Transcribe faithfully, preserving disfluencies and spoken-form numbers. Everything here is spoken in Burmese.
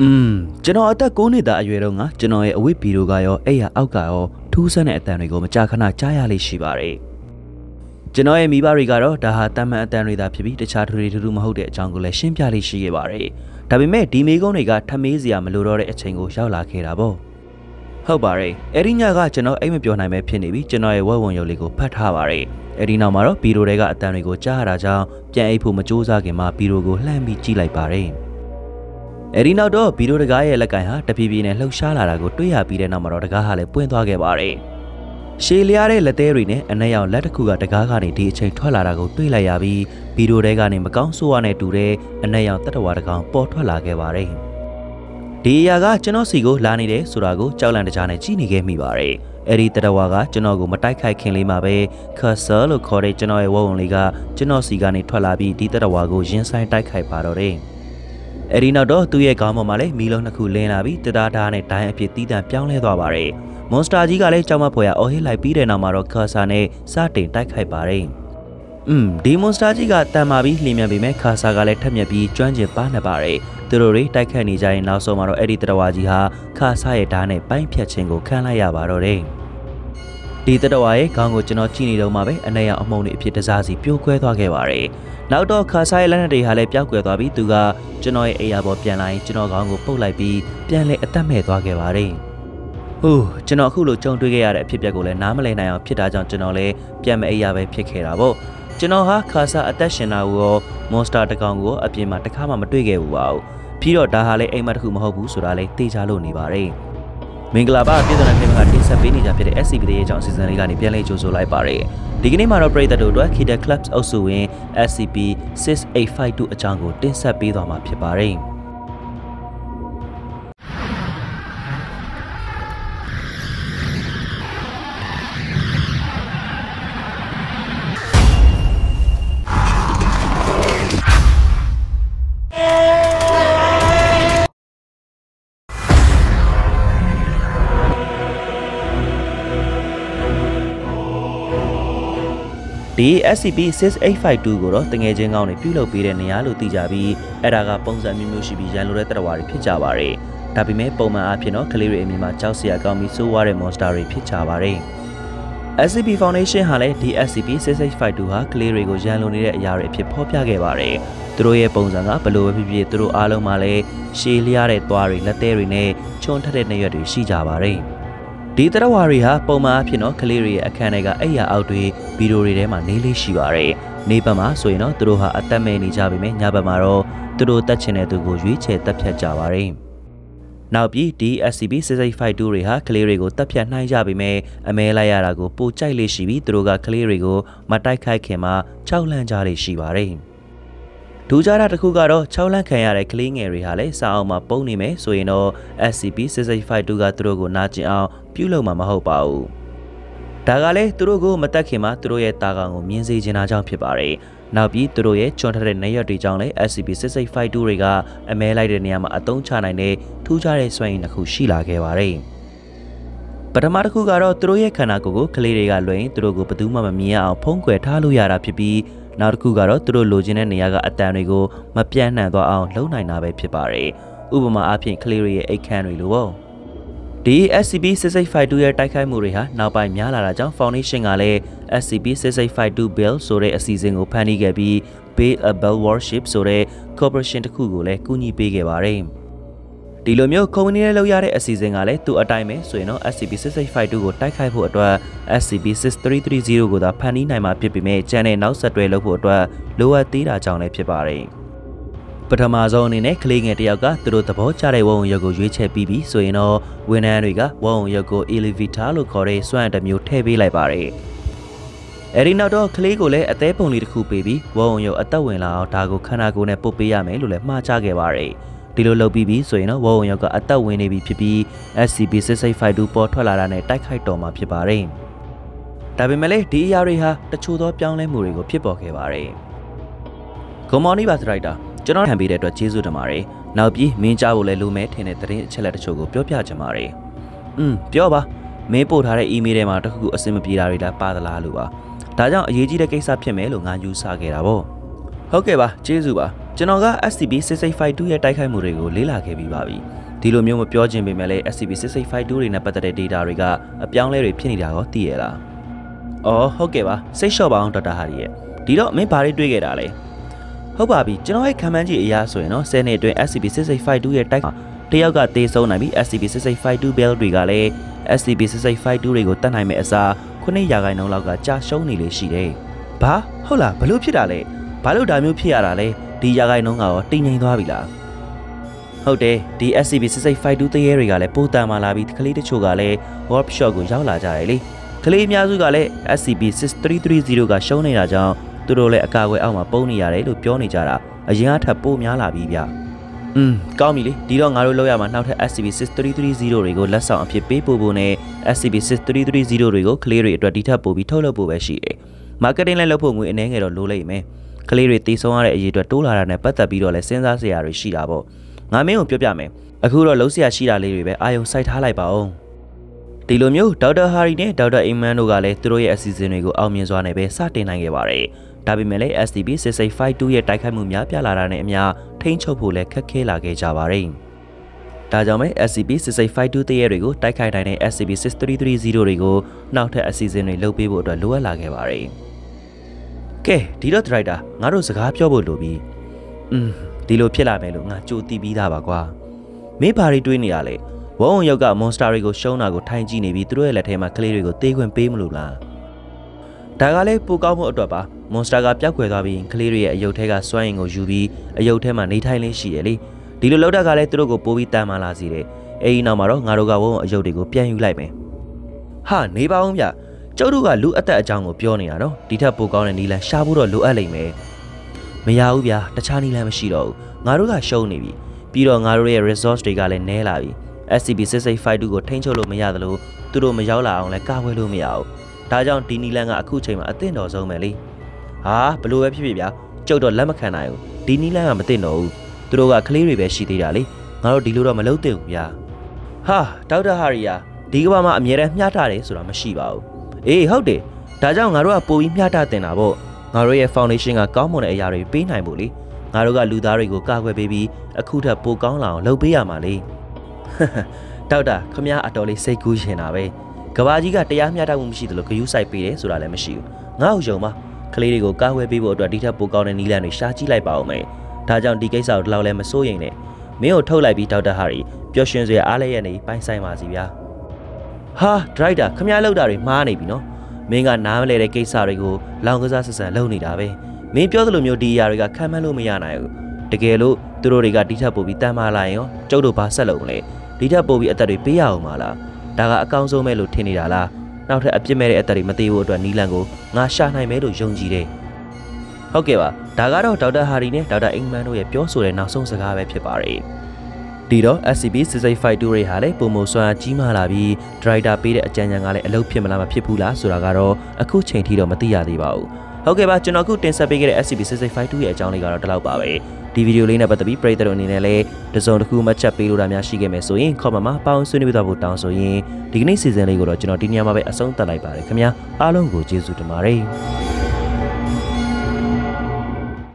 อืมကျွန်တော်အသက်ကိုးနှစ်သားအရွယ်တုန်းကကျွန်တော်ရဲ့အဝတ်ဘီရိုကရောအဲ့ရအောက်ကရောထူးဆန်းတဲ့အတန်တွေကိုမကြာခဏကြားရလိမ့်ရှိပါတယ်ကျွန်တော်ရဲ့မိဘတွေကတော့ဒါဟာတမန်အတန်တွေသာဖြစ်ပြီးတခြားထူးထူးထူးမဟုတ်တဲ့အကြောင်းကိုလည်းရှင်းပြလိမ့်ရှိခဲ့ပါတယ်ဒါပေမဲ့ဒီမိကုန်းတွေကထမေးစရာမလိုတော့တဲ့အချိန်ကိုရောက်လာခဲ့တာပေါ့ဟုတ်ပါတယ်အဲ့ဒီညကကျွန်တော်အိမ်မပြောနိုင်ပဲဖြစ်နေပြီးကျွန်တော်ရဲ့ဝက်ဝံရုပ်လေးကိုဖတ်ထားပါတယ်အဲ့ဒီနောက်မှာတော့ဘီရိုတွေကအတန်တွေကိုကြားရတာကြောင့်ပြန်အိပ်ဖို့မကြိုးစားခင်မှာဘီရိုကိုလှမ်းပြီးကြည့်လိုက်ပါတယ်အဲ့ဒီနောက်တော့ဘီရိုတကားရဲ့လက်ကင်ဟာတဖြည်းဖြည်းနဲ့လှုပ်ရှားလာတာကိုတွေ့ရပြီးတဲ့နောက်မှာတော့တကားဟာလည်းပွင့်သွားခဲ့ပါတယ်ရှေလျားတဲ့လက်သေးတွေနဲ့အနက်ရောင်လက်တစ်ခုကတကားကနေဒီအချိန်ထွက်လာတာကိုတွေ့လိုက်ရပြီးဘီရိုတွေကနေမကောင်းဆိုးရနဲ့တူတဲ့အနက်ရောင်တတဝါတကောင်ပေါ်ထွက်လာခဲ့ပါတယ်ဒီအရာကကျွန်တော်စီကိုလာနေတယ်ဆိုတာကိုကြောက်လန့်တကြားနဲ့ကြည့်နေခဲ့မိပါတယ်အဲ့ဒီတတဝါကကျွန်တော်ကိုမတိုက်ခိုက်ခင်လေးမှာပဲခါဆာလို့ခေါ်တဲ့ကျွန်တော်ရဲ့ဝုံလေးကကျွန်တော်စီကနေထွက်လာပြီးဒီတတဝါကိုရင်ဆိုင်တိုက်ခိုက်ပါတော့တယ်အဲ့ဒီနောက်တော့သူ့ရဲ့ခေါင်းပေါ်မှာလည်းမီးလုံးနှစ်ခုလင်းလာပြီးတတားတားနဲ့ဒိုင်းအဖြစ်တီးတန့်ပြောင်းလဲသွားပါတယ်မွန်စတာကြီးကလည်းကြောက်မဖွယ်ရအော်ဟစ်လိုက်ပြီးတဲ့နောက်မှာတော့ခါဆာနဲ့စတင်တိုက်ခိုက်ပါတယ်อืมဒီမွန်စတာကြီးကတန်မာပြီးလျင်မြန်ပေမဲ့ခါဆာကလည်းထက်မြက်ပြီးကျွမ်းကျင်ပါနေပါတယ်သူတို့တွေတိုက်ခတ်နေကြရင်နောက်ဆုံးမှာတော့အဲ့ဒီတတဝါကြီးဟာခါဆာရဲ့ဓာတ်နဲ့ပိုင်းဖြတ်ခြင်းကိုခံလိုက်ရပါတော့တယ်ဒီတတဝါရဲ့ခေါင်းကိုကျွန်တော်ကြည့်နေတော့မှပဲအနက်ရောင်အမုံတွေအဖြစ်တစားစီပြိုကွဲသွားခဲ့ပါတယ်နောက်တော့ခါဆာရဲ့လက်နက်တွေဟာလည်းပျောက်ကွယ်သွားပြီးသူကကျွန်တော်ရဲ့အိယာပေါ်ပြန်လာရင်ကျွန်တော်ခေါင်းကိုပုတ်လိုက်ပြီးပြန်လဲအသက်မဲ့သွားခဲ့ပါတယ်ဟိုးကျွန်တော်အခုလိုကြုံတွေ့ခဲ့ရတဲ့အဖြစ်အပျက်ကိုလည်းနားမလည်နိုင်အောင်ဖြစ်တာကြောင့်ကျွန်တော်လည်းပြန်မအိယာပဲဖြစ်ခဲ့တာပေါ့ကျွန်တော်ဟာခါဆာအသက်ရှင်တာကိုရောမွန်စတာတကောင်ကိုအပြင်မှာတစ်ခါမှမတွေ့ခဲ့ဘူးပါဘူးပြီးတော့ဒါဟာလည်းအိမ်မက်တစ်ခုမဟုတ်ဘူးဆိုတာလည်းသိကြလို့နေပါတယ်မင်္ဂလာပါပြည်သူ့နိုင်ငံကတင်ဆက်ပေးနေကြဖြစ်တဲ့ S C B ရဲ့အကြောင်းအစီအစဉ်လေးကနေပြန်လည်ကြိုဆိုလိုက်ပါတယ်ဒီကနေ့မှာတော့ပရိသတ်တို့အတွက် Kita Clubs အုပ်စုဝင် S C P six eight five two အကြောင်းကိုတင်ဆက်ပေးသွားမှာဖြစ်ပါတယ်ဒီ S C P six eight five two ကိုတော့တငယ်ချင်းကောင်းတွေပြုလုပ်ပေးတဲ့နေရာလို့သိကြပြီးအဲ့ဒါကပုံစံမျိုးမျိုးရှိပြီးရန်လိုတဲ့တရဝါတွေဖြစ်ကြပါတယ်။ဒါပေမဲ့ပုံမှန်အားဖြင့်တော့ကလေးတွေအမြင်မှာကြောက်စရာကောင်းပြီးဆိုးဝါးတဲ့ monster တွေဖြစ်ကြပါတယ်။ S C P Foundation ဟာလည်းဒီ S C P six eight five two ဟာကလေးတွေကိုရန်လိုနေတဲ့အရာတွေအဖြစ်ဖော်ပြခဲ့ပါတယ်။သူတို့ရဲ့ပုံစံကဘလို့ပဲဖြစ်ဖြစ်သူတို့အားလုံးမှာလည်းရှည်လျားတဲ့သွားတွေလက်သေးတွေနဲ့ချွန်ထက်တဲ့နေရွက်တွေရှိကြပါတယ်။ဒီတရဝါတွေဟာပုံမှန်အဖြစ်တော့ကလေးတွေရဲ့အခန်းထဲကအိယာအောက်တွေဗီဒီယိုတွေထဲမှာနေလေးရှိပါတယ်။နေဘက်မှာဆိုရင်တော့သူတို့ဟာအသက်မဲ့နေကြပေမဲ့ညဘက်မှာတော့သူတို့တက်ချင်တဲ့သူကိုရွေးချယ်တက်ဖြတ်ကြပါတယ်။နောက်ပြီးဒီ S C P six eight five two တွေဟာကလေးတွေကိုတက်ဖြတ်နိုင်ကြပေမဲ့အမဲလိုက်ရတာကိုပိုကြိုက်လေးရှိပြီးသူတို့ကကလေးတွေကိုမတိုက်ခိုက်ခင်မှာကြောက်လန့်ကြလေးရှိပါတယ်။ဒူးကြတာတစ်ခုကတော့၆လန့်ခံရတဲ့ကလေးငယ်တွေဟာလည်းစာအုပ်မှာပုံနေမယ်ဆိုရင်တော့ S C P six eight five two ကသူတို့ကိုနာကျင်အောင်ပြုလုပ်မှာမဟုတ်ပါဘူး။ဒါကလည်းသူတို့ကိုမတက်ခင်မှာသူတို့ရဲ့တာကောင်ကိုမြင်စေချင်တာကြောင့်ဖြစ်ပါတယ်။နောက်ပြီးသူတို့ရဲ့ချွန်ထတဲ့နေရွက်တွေကြောင့်လည်း S C P six eight five two တွေကအမဲလိုက်တဲ့နေရာမှာအသုံးချနိုင်တဲ့ထူးခြားတဲ့စွမ်းရည်တစ်ခုရှိလာခဲ့ပါတယ်။ပထမတစ်ခုကတော့သူတို့ရဲ့ခန္ဓာကိုယ်ကိုကလေးတွေကလွှဲရင်သူတို့ကိုဘယ်သူမှမမြင်ရအောင်ဖုံးကွယ်ထားလို့ရတာဖြစ်ပြီးနောက်တစ်ခုကတော့သူတို့လိုချင်တဲ့နေရာကအတန်တွေကိုမပြန့်နှံ့သွားအောင်လုပ်နိုင်တာပဲဖြစ်ပါတယ်။ဥပမာအားဖြင့်ကလေးတွေရဲ့အိတ်ခမ်းတွေလိုပေါ့။ဒီ S C P six eight five two ရဲ့တိုက်ခိုက်မှုတွေဟာနောက်ပိုင်းများလာတာကြောင့် Foundation ကလည်း S C P six eight five two Bill ဆိုတဲ့အစီအစဉ်ကိုဖန်တီးခဲ့ပြီး Pay a Bell Worship ဆိုတဲ့ corporation တစ်ခုကိုလည်းကူညီပေးခဲ့ပါတယ်။ဒီလိုမျိုး community နဲ့လုပ်ရတဲ့အစီအစဉ်ကလည်းသူ့အတိုင်းပဲဆိုရင်တော့ S C P six eight five two ကိုတိုက်ခိုက်ဖို့အတွက် S C P six three three zero ကိုသာဖန်တီးနိုင်မှာဖြစ်ပေမဲ့ကျန်တဲ့နောက်ဆက်တွဲလုပ်ဖို့အတွက်လိုအပ်သေးတာကြောင့်လည်းဖြစ်ပါတယ်။ပထမဆုံးအနေနဲ့ကလေးငယ်တယောက်ကသူတို့သဘောကျတဲ့ဝုံရုပ်ကိုရွေးချယ်ပြီးပြီဆိုရင်တော့ဝန်ထမ်းတွေကဝုံရုပ်ကို elevator လို့ခေါ်တဲ့စွမ်းအင်တစ်မျိုးထည့်ပေးလိုက်ပါတယ်။အဲဒီနောက်တော့ကလေးကိုလည်းအသေးပုံလေးတစ်ခုပေးပြီးဝုံရုပ်အသက်ဝင်လာအောင်ဒါကိုခန္ဓာကိုယ်နဲ့ပုတ်ပေးရမယ်လို့လည်းမှားချခဲ့ပါတယ်။ဒီလိုလုပ်ပြီးပြီဆိုရင်တော့ဝုံရုပ်ကအသက်ဝင်နေပြီဖြစ်ပြီး S C P six eight five two ပေါ်ထွက်လာတာနဲ့တိုက်ခိုက်တော်မှာဖြစ်ပါတယ်။ဒါပေမဲ့လည်းဒီအရာတွေဟာတချို့သောပြောင်းလဲမှုတွေကိုဖြစ်ပေါ်ခဲ့ပါတယ်။ Good morning ပါစရိုက်တာကျွန်တော်ခံပေးတဲ့အတွက်ကျေးဇူးတင်ပါတယ်။နောက်ပြီးမင်းကြားဖို့လည်းလိုမဲထင်တဲ့သတင်းအချက်လက်တချို့ကိုပြောပြချင်ပါတယ်။อืมပြောပါမင်းပို့ထားတဲ့ email ထဲမှာတခုခုအဆင်မပြေတာတွေလည်းပါသလားလို့ပါ။ဒါကြောင့်အရေးကြီးတဲ့ကိစ္စဖြစ်မယ်လို့ငါယူဆခဲ့တာပေါ့။ဟုတ်ကဲ့ပါကျေးဇူးပါ။ကျွန်တော်က S C B စစ်စိတ် five two ရဲ့တိုက်ခိုက်မှုတွေကိုလေ့လာခဲ့ပြီးပါပြီဒီလိုမျိုးမပြောချင်ပေမဲ့လည်း S C B စစ်စိတ် five two တွေနဲ့ပတ်သက်တဲ့ data တွေကအပြောင်းလဲတွေဖြစ်နေတာကိုသိရလားအော်ဟုတ်ကဲ့ပါစိတ်လျှော့ပါအောင်ဒေါက်တာဟာရီရဲ့ဒီတော့မင်းဘာတွေတွေးခဲ့တာလဲဟုတ်ပါပြီကျွန်တော်ရဲ့ခံမှန်းကြည့်အရာဆိုရင်တော့tenနှစ်အတွင်း S C B စစ်စိတ် five two ရဲ့တိုက်တယောက်ကတေးဆုံးနိုင်ပြီး S C B စစ်စိတ် five two build တွေကလည်း S C B စစ်စိတ် five two တွေကိုတတ်နိုင်မဲ့အစားnineရာခိုင်နှုန်းလောက်ကကြာရှုံးနေလေရှိတယ်ဘာဟုတ်လားဘလို့ဖြစ်တာလဲဘာလို့ဒါမျိုးဖြစ်ရတာလဲဒီရာခိုင်နှုန်းကတော့တိမ်ငိမ်သွားပြီလားဟုတ်တယ်ဒီ S C B စစ်စိတ် five two တရေတွေကလည်းပိုတန်မာလာပြီးကလေးတချို့ကလည်း workshop ကိုရောက်လာကြတယ်လေကလေးအများစုကလည်း S C B six three three zero ကရှုံးနေတာကြောင့်သူတို့လည်းအကာအကွယ်အောက်မှာပုံနေရတယ်လို့ပြောနေကြတာအရင်ကထပ်ပိုများလာပြီဗျอืมကောင်းပြီလေဒီတော့ငါတို့လောက်ရမှာနောက်ထပ် S C B six three three zero တွေကိုလက်ဆောင်အဖြစ်ပေးပို့ဖို့နဲ့ S C B six three three zero တွေကိုကလေးတွေအတွက်ဒီထပ်ပို့ပြီးထုတ်လုပ်ဖို့ပဲရှိတယ်။ marketing လည်းလုပ်ဖို့ငွေအနည်းငယ်တော့လိုလိမ့်မယ်။ကလေးတွေတည်ဆုံးရတဲ့အရေးအတွက်တိုးလာတာနဲ့ပတ်သက်ပြီးတော့လည်းစဉ်းစားစရာတွေရှိတာပေါ့။ငါမင်းကိုပြောပြမယ်။အခုတော့လုံးစရာရှိတာလေးတွေပဲအာယုံစိုက်ထားလိုက်ပါဦး။ဒီလိုမျိုးဒေါက်တာဟာရီနဲ့ဒေါက်တာအိမ်မန်တို့ကလည်းသူတို့ရဲ့အစီအစဉ်တွေကိုအောင်မြင်စွာနဲ့ပဲစတင်နိုင်ခဲ့ပါတယ်။ဒါပေမဲ့လည်း S C B six eight five two ရဲ့တိုက်ခိုက်မှုများပြားလာတာနဲ့အမျှထိန်းချုပ်ဖို့လည်းခက်ခဲလာခဲ့ကြပါတယ်။ဒါကြောင့်ပဲ S C B six eight five two တရေတွေကိုတိုက်ခိုက်နိုင်တဲ့ S C B six three three zero တွေကိုနောက်ထပ်အစီအစဉ်တွေလုပ်ပေးဖို့အတွက်လိုအပ်လာခဲ့ပါတယ်။ကဲဒီတော့ driver ငါတို့စကားပြောဖို့လိုပြီ။อืมဒီလိုဖြစ်လာမယ်လို့ငါကြိုသိပြီးသားပါကွာ။မင်းဘာတွေတွေးနေရလဲ။ဝုံဝုံရောက်က monster တွေကိုရှုံးတာကိုထိုင်ကြည့်နေပြီးသူတို့ရဲ့လက်ထဲမှာကလေးတွေကိုတေးခွင့်ပေးမလို့လား။ဒါကလည်းပိုကောင်းမှုအတွက်ပါမွန်စတာကပျောက်ကွယ်သွားပြီးကလေးတွေရဲ့အယုတ်ထဲကစွမ်းအင်ကိုယူပြီးအယုတ်ထဲမှာနေထိုင်လေးရှိတယ်လေဒီလိုလောက်တာကလည်းသူတို့ကိုပိုးပြီးတန်မာလာစေတယ်အဲဒီနောက်မှာတော့ငါတို့ကဝုံအယုတ်တွေကိုပြန်ယူလိုက်မယ်ဟာနေပါဦးဗျကျုပ်တို့ကလူအသက်အကြောင်းကိုပြောနေတာတော့ဒီထက်ပိုကောင်းတဲ့နီလန်ရှာဖို့တော့လိုအပ်လိမ့်မယ်မရဘူးဗျတခြားနီလန်မရှိတော့ဘူးငါတို့ကရှုံးနေပြီပြီးတော့ငါတို့ရဲ့ resource တွေကလည်းနည်းလာပြီ S C B six eight five twoကိုထိန်းချုပ်လို့မရသလိုသူတို့မရောက်လာအောင်လည်းကာကွယ်လို့မရဘူးဒါကြောင့်ဒီနီလန်ကအခုချိန်မှာအသင့်တော်ဆုံးပဲလေဟာဘလို့ပဲဖြစ်ဖြစ်ဗျာကျုပ်တော့လက်မခံနိုင်ဘူးဒီနီလန်ကမသိတော့ဘူးသူတို့ကကလေးတွေပဲရှိသေးတာလေငါတို့ဒီလိုတော့မလုပ်သင့်ဘူးဗျာဟာဒေါက်တာဟာရီယာဒီကဘာမှာအမြဲတမ်းမျှထားတယ်ဆိုတာမရှိပါဘူးအေးဟုတ်တယ်ဒါကြောင့်ငါတို့ကပိုပြီးမျှထားတင်တာပေါ့ငါတို့ရဲ့ foundation ကကောင်းမွန်တဲ့အရာတွေပေးနိုင်ဖို့လေငါတို့ကလူသားတွေကိုကာကွယ်ပေးပြီးအခုထပ်ပိုကောင်းလာအောင်လုပ်ပေးရမှာလေဒေါက်တာခမရအတော်လေးစိတ်ကူးရှင်တာပဲကဘာကြီးကတရားမျှတမှုမရှိသလိုဂယုစိုက်ပေးတယ်ဆိုတာလည်းမရှိဘူးငါ့ကိုယုံပါကလေးတွေကိုကာဝယ်ပေးဖို့အတွက်ဒီထက်ပိုကောင်းတဲ့နီလန်တွေရှာကြည့်လိုက်ပါဦးမယ်ဒါကြောင့်ဒီကိစ္စကိုဒီလောက်လည်းမစိုးရိမ်နဲ့မင်းကိုထုတ်လိုက်ပြီးဒေါက်တာဟာရီပျော်ရွှင်စရာအားလည်းရနေပိုင်ဆိုင်ပါစီဗျာဟာဒရိုက်တာခမရလောက်တာတွေမှားနေပြီနော်မင်းကနားမလဲတဲ့ကိစ္စတွေကိုလောင်ကစားဆက်ဆံလုပ်နေတာပဲမင်းပြောသလိုမျိုးဒီအရာတွေကခံမှန်းလို့မရနိုင်ဘူးတကယ်လို့သူတို့တွေကဒီထက်ပိုပြီးတန်မာလာရင်ရောကျုပ်တို့ဘာဆက်လုပ်မလဲဒီထက်ပိုပြီးအသက်တွေပေးရအောင်မလားဒါကအကောင်းဆုံးပဲလို့ထင်နေတာလားနောက်ထပ်အပြစ်မဲ့တဲ့အသက်တွေမသေးဘူးအတွက်နီလန်ကိုငါရှာနိုင်မယ်လို့ယုံကြည်တယ်ဟုတ်ကဲ့ပါဒါကတော့ဒေါက်တာဟာရီနဲ့ဒေါက်တာအင်မန်တို့ရဲ့ပြောဆိုတဲ့နောက်ဆုံးစကားပဲဖြစ်ပါတယ်ဒီတော့ S C B six eight five two တွေဟာလည်းပုံမစွမ်းကြီးမားလာပြီးဒရိုက်တာပေးတဲ့အကြံဉာဏ်ကလည်းအလုပ်ဖြစ်မလားမဖြစ်ဘူးလားဆိုတာကတော့အခုချိန်ထိတော့မသိရသေးပါဘူးဟုတ်ကဲ့ပါကျွန်တော်အခုတင်ဆက်ပေးခဲ့တဲ့ S C B six eight five two ရဲ့အကြောင်းလေးကတော့ဒီလောက်ပါပဲဒီဗီဒီယိုလေးနဲ့ပတ်သက်ပြီးပရိသတ်တို့အနေနဲ့လည်းတစုံတစ်ခုမှတ်ချက်ပေးလို့တာများရှိခဲ့မယ်ဆိုရင် comment မှာပေါင်းဆွေးနွေးပြသွားဖို့တောင်းဆိုရင်ဒီကနေ့ season လေးကိုတော့ကျွန်တော်ဒီနေရာမှာပဲအဆုံးသတ်လိုက်ပါတယ်ခင်ဗျာအားလုံးကိုကျေးဇူးတင်ပါတယ်